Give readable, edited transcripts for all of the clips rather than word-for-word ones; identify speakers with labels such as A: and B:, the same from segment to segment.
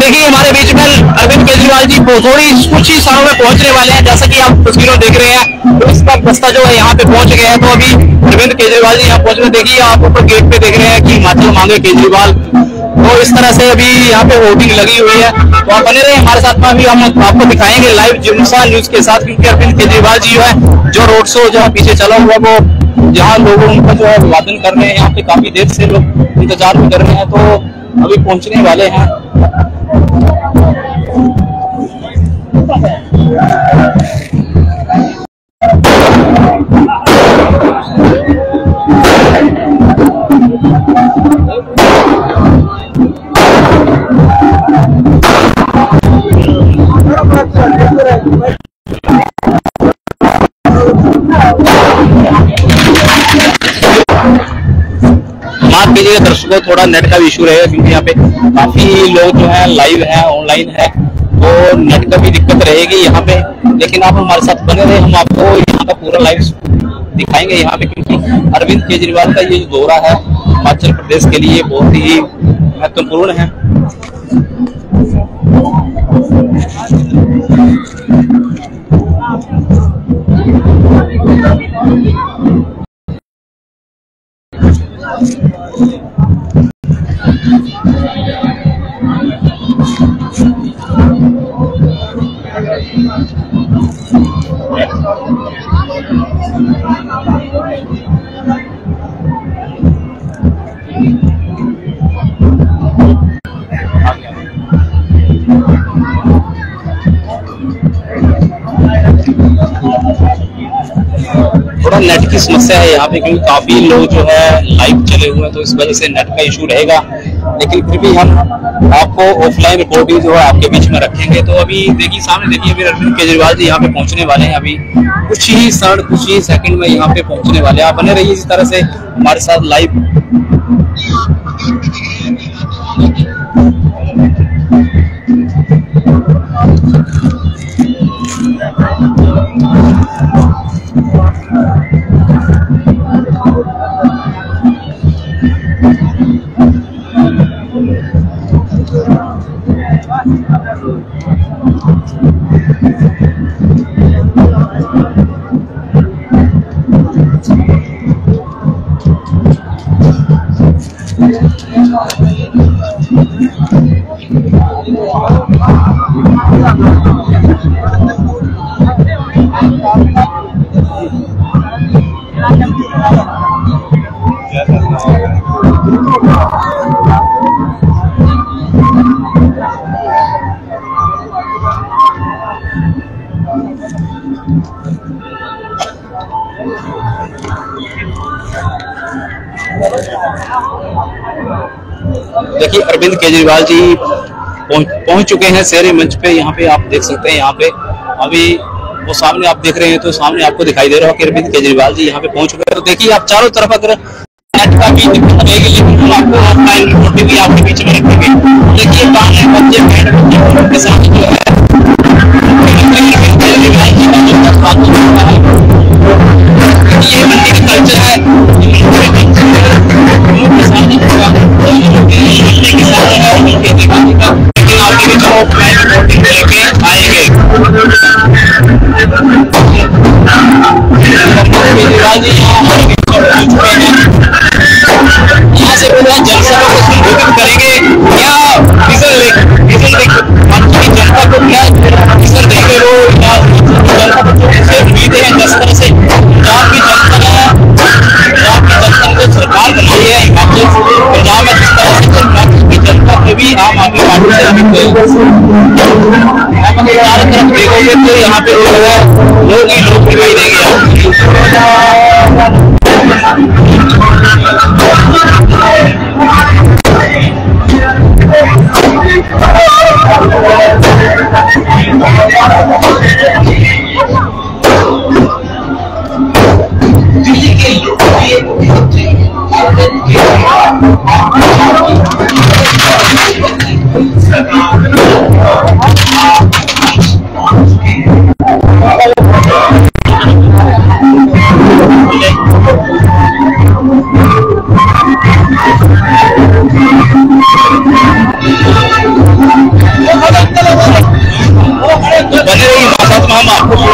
A: देखिए हमारे बीच में अरविंद केजरीवाल जी थोड़ी कुछ ही सालों में पहुंचने वाले हैं, जैसा कि आप तस्वीरों देख रहे हैं। तो इसका बस्ता जो है यहाँ पे पहुंच गया है। तो अभी अरविंद केजरीवाल जी यहाँ पहुंच रहे, देखिए आप ऊपर गेट पे देख रहे हैं कि हिमाचल मांगे केजरीवाल। तो इस तरह से अभी यहाँ पे वोटिंग लगी हुई है। तो आप बने रहे हमारे साथ में, अभी हम आपको दिखाएंगे लाइव जिम्सा न्यूज के साथ, क्योंकि अरविंद केजरीवाल जी जो है जो रोड शो जहाँ पीछे चला हुआ वो जहाँ लोग उनका जो है अभिवादन कर रहे हैं, यहाँ पे काफी देर से लोग इंतजार भी कर रहे हैं। तो अभी पहुंचने वाले हैं। माफ कीजिएगा दर्शकों, थोड़ा नेट का इशू रहेगा, क्योंकि यहाँ पे काफी लोग जो है लाइव है, ऑनलाइन है, तो नेट का भी दिक्कत रहेगी यहाँ पे। लेकिन आप हमारे साथ बने रहे, हम आपको यहाँ का पूरा लाइव दिखाएंगे यहाँ पे, क्योंकि अरविंद केजरीवाल का ये जो दौरा है हिमाचल प्रदेश के लिए बहुत ही महत्वपूर्ण है। थोड़ा नेट की समस्या है यहाँ पे, क्योंकि काफी लोग जो है लाइव चले हुए हैं, तो इस वजह से नेट का इशू रहेगा। लेकिन फिर भी हम आपको ऑफलाइन रिपोर्टिंग जो है आपके बीच में रखेंगे। तो अभी देखिए सामने देखिए, अभी अरविंद केजरीवाल जी यहाँ पे पहुंचने वाले हैं। अभी कुछ ही सेकंड में यहाँ पे पहुंचने वाले हैं। आप बने रहिए इस तरह से हमारे साथ लाइव। देखिए अरविंद केजरीवाल जी पहुंच चुके हैं शहरी मंच पे। यहाँ पे आप देख सकते हैं, यहाँ पे अभी वो सामने आप देख रहे हैं, तो सामने आपको दिखाई दे रहा है कि अरविंद केजरीवाल जी यहाँ पे पहुंच चुके हैं। तो देखिए आप चारों तरफ अगर नेट का भी दिक्कत रहेगी, लेकिन हम आपको ऑफलाइन रिपोर्टिंग भी आपके बीच में रखेंगे। देखिए गाने बच्चे बैंड के साथ जो है केजरीवाल जी का जो स्वागत होता है, ये मंडी का कल्चर है, यहाँ से पूरा जनसभा को संबोधित करेंगे। क्या जनता को क्या विजन देंगे वो, क्या जनता को उम्मीद है। जिस तरह से पंजाब की जनता ने जो सरकार बनाई है हिमाचल पंजाब में, जिस तरह से पंजाब की जनता को भी आम आदमी पार्टी से चारों तरफ देखोगे तो यहाँ पे लोग ही लोग दिखाई देंगे।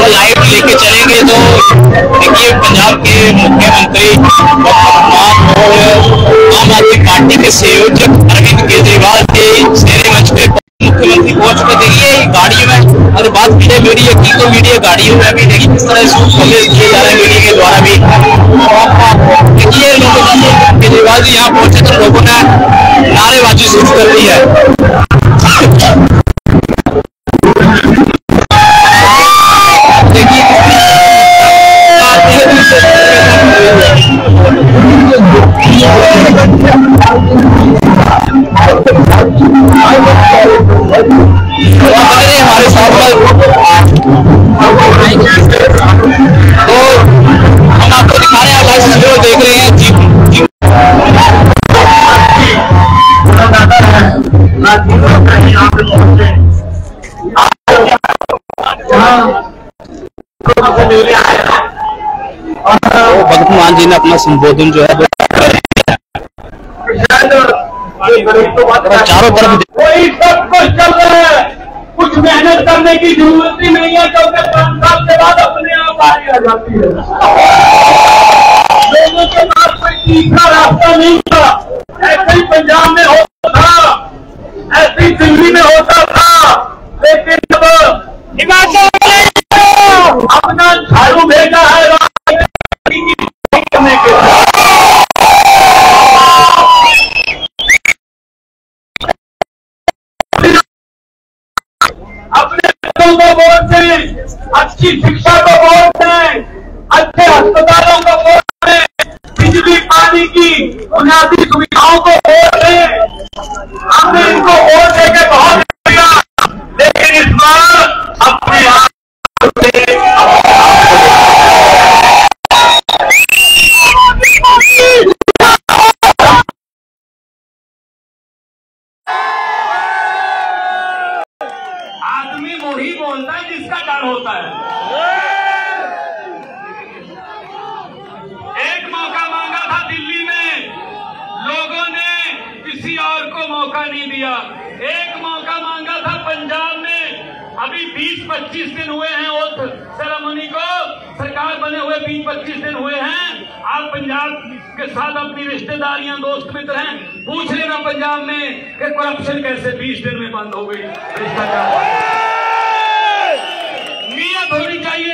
A: लाइव लेके चलेंगे। तो देखिए पंजाब के मुख्यमंत्री और आम आदमी पार्टी के संयोजक अरविंद केजरीवाल के शेरे मंच पे मुख्यमंत्री पहुंच के देखिए गाड़ी में, अगर बात की जाए मीडिया की तो मीडिया गाड़ियों में भी देखिए किस तरह शूट किए जा रहे हैं मीडिया के द्वारा भी। देखिए लोगों केजरीवाल जी यहाँ पहुंचे तो लोगों ने नारेबाजी शुरू कर दी है। हमारे साथ तो हम आपको दिखा रहे हैं, लाइव देख रहे हैं जी। भगत मान जी ने अपना संबोधन जो है चारों तरफ
B: कोई सब कुछ चल रहा है, कुछ मेहनत करने की जरूरत ही नहीं है, क्योंकि 5 साल के बाद अपने आप आगे आ जाती है। लोगों के पास कोई तीसरा रास्ता नहीं था। ऐसे ही पंजाब में होता था, ऐसे ही दिल्ली में होता था, लेकिन अब हिमाचल अपना झाड़ू भेजा है करने के लिए। अपने बच्चों को वोट दें, अच्छी शिक्षा को वोट दें, अच्छे अस्पतालों को वोट दें, बिजली पानी की बुनियादी सुविधाओं को वोट दें। हमने इनको वोट देकर बहुत किया, लेकिन इस बार अपने आप आदमी वही बोलता है जिसका डर होता है। एक मौका मांगा था दिल्ली में, लोगों ने किसी और को मौका नहीं दिया। एक मौका मांगा था पंजाब में, अभी 20-25 दिन हुए हैं ओथ सेरेमनी को, सरकार बने हुए 20-25 दिन हुए हैं। आप पंजाब के साथ अपनी रिश्तेदारियां दोस्त मित्र हैं, पूछ लेना पंजाब में कि करप्शन कैसे 20 दिन में बंद हो गई। भ्रष्टाचार नियत होनी चाहिए,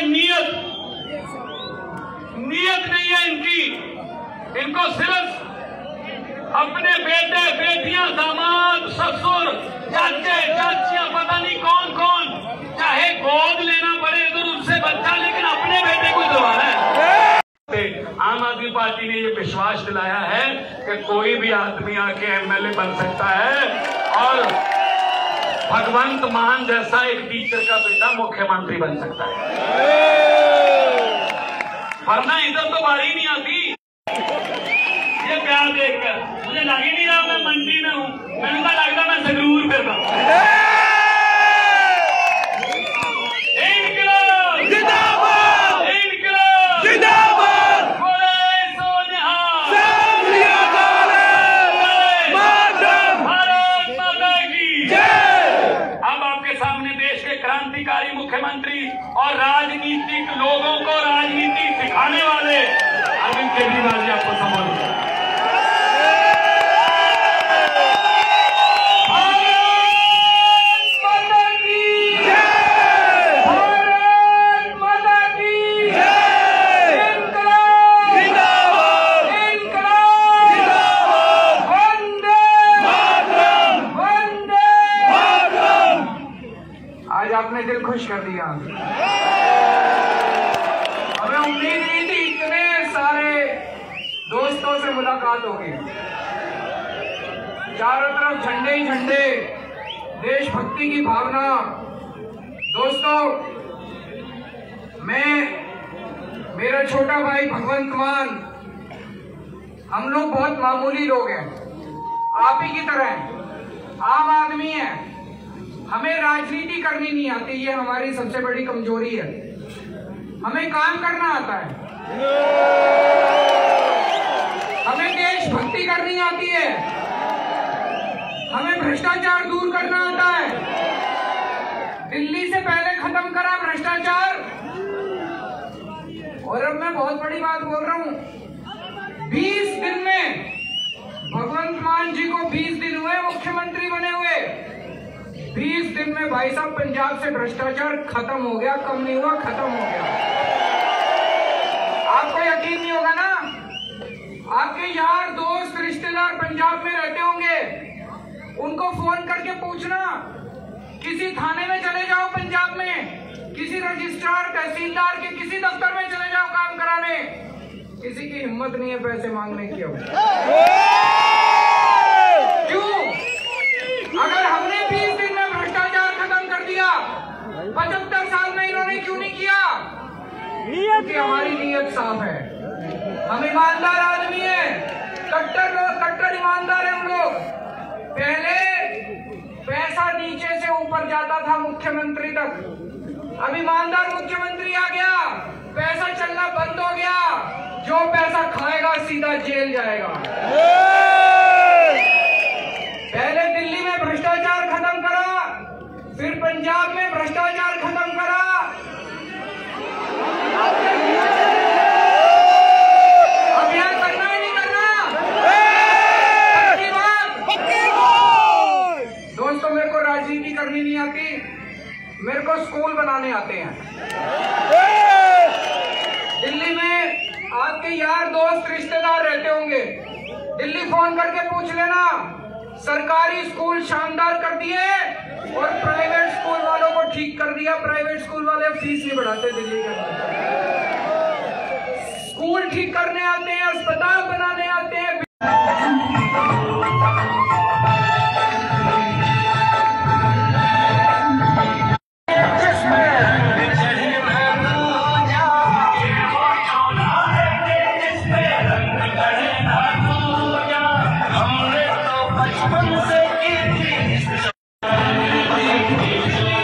B: नियत नहीं है इनकी। इनको सिर्फ अपने बेटे बेटियां दामाद ससुर चाचे चाचियां पता नहीं कौन कौन, चाहे गोद लेना पड़े इधर उनसे बच्चा, लेकिन अपने बेटे को दबाना है। आम आदमी पार्टी ने ये विश्वास दिलाया है कि कोई भी आदमी आके एमएलए बन सकता है और भगवंत मान जैसा एक टीचर का बेटा मुख्यमंत्री बन सकता है। वरना इधर तो बारी नहीं आती। ये प्यार देखकर मुझे लग ही नहीं रहा मैं मंडी में हूँ, मैंने कहा लगता मैं जरूर फिर रहा हूँ। क्रांतिकारी मुख्यमंत्री और राजनीतिक लोगों को राजनीति सिखाने वाले अरविंद केजरीवाल जी आपको संबोधित करें। आपने दिल खुश कर दिया। हमें उम्मीद नहीं थी इतने सारे दोस्तों से मुलाकात होगी। चारों तरफ झंडे ही झंडे, देशभक्ति की भावना। दोस्तों, मैं, मेरा छोटा भाई भगवंत मान, हम लोग बहुत मामूली लोग हैं, आप ही की तरह आम आदमी हैं। हमें राजनीति करनी नहीं आती, ये हमारी सबसे बड़ी कमजोरी है। हमें काम करना आता है, हमें देशभक्ति करनी आती है, हमें भ्रष्टाचार दूर करना आता है। दिल्ली से पहले खत्म करा भ्रष्टाचार,
C: और अब मैं बहुत बड़ी बात बोल रहा हूँ, 20 दिन में भगवंत मान जी को 20 दिन हुए मुख्यमंत्री बने हुए। 20 दिन में भाई साहब पंजाब से भ्रष्टाचार खत्म हो गया, कम नहीं हुआ, खत्म हो गया। आपको यकीन नहीं होगा ना, आपके यार दोस्त रिश्तेदार पंजाब में रहते होंगे, उनको फोन करके पूछना, किसी थाने में चले जाओ पंजाब में, किसी रजिस्ट्रार तहसीलदार के किसी दफ्तर में चले जाओ काम कराने, किसी की हिम्मत नहीं है पैसे मांगने की। क्यों? अगर हमने 20 दिन में भ्रष्टाचार खत्म कर दिया, 75 साल में इन्होंने क्यों नहीं किया? क्योंकि हमारी नीयत साफ है, हम ईमानदार आदमी है, कट्टर लोग, कट्टर ईमानदार है हम लोग। पहले पैसा नीचे से ऊपर जाता था मुख्यमंत्री तक, अब ईमानदार मुख्यमंत्री आ गया, पैसा चलना बंद हो गया, जो पैसा खाएगा सीधा जेल जाएगा। पहले दिल्ली में भ्रष्टाचार खत्म करा, फिर पंजाब में भ्रष्टाचार खत्म करा, अब यहाँ करना ही नहीं करना। पक्की बात। दोस्तों, मेरे को राजनीति करनी नहीं आती, मेरे को स्कूल बनाने आते हैं। दिल्ली में आपके यार दोस्त रिश्तेदार रहते होंगे, दिल्ली फोन करके पूछ लेना, सरकारी स्कूल शानदार कर दिए और प्राइवेट स्कूल वालों को ठीक कर दिया। प्राइवेट स्कूल वाले फीस नहीं बढ़ाते दिल्ली के अंदर, स्कूल ठीक करने आते हैं, अस्पताल बनाने आते हैं।
D: हमने तो बचपन से की थी